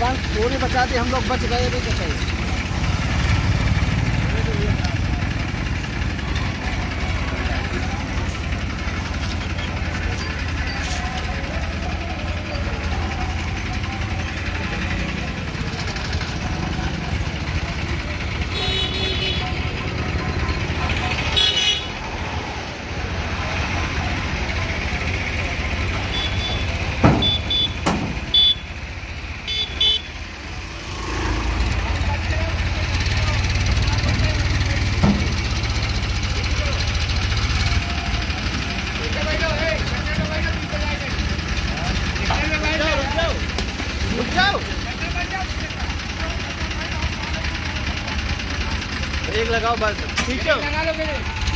जान पूरी बचा दी, हम लोग बच गए भी कैसे। एक लगाओ बस, ठीक है।